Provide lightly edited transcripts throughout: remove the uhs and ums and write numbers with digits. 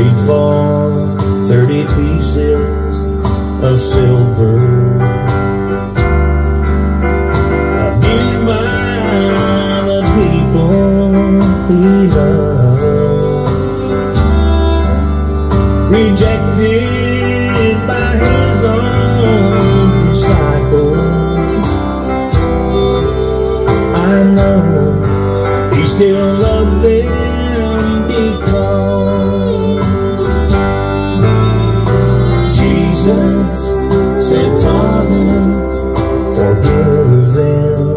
paid for 30 pieces of silver. Abused by the people he loved, rejected by his own disciples. I know he still loved them because Jesus said, Father, forgive them.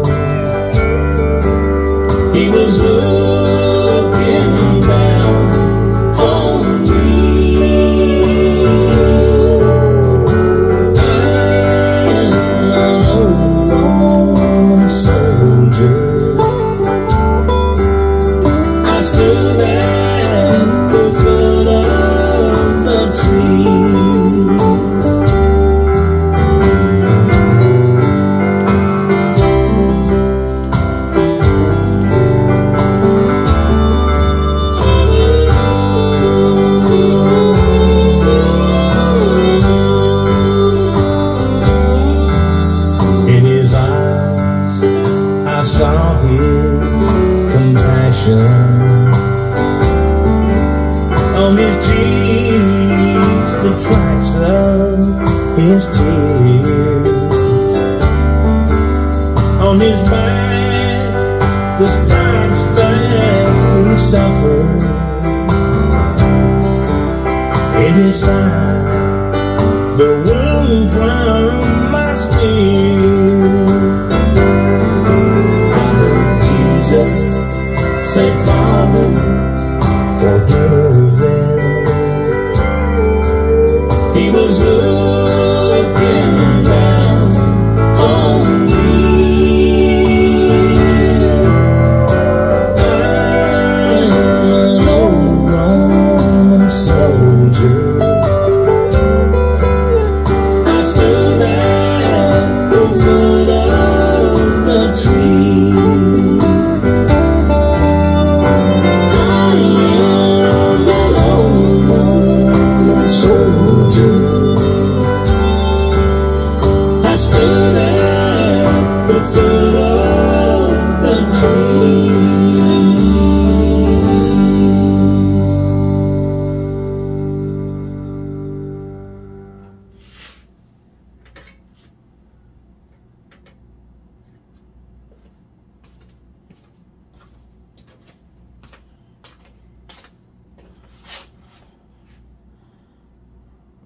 He was looking down on me. I'm an old Roman soldier. I stood at the foot of the tree. I saw his compassion. On his cheeks, the tracks of his tears. On his back, the stripes that he suffered. In his side, the wound from my spear. Jesus said, Father,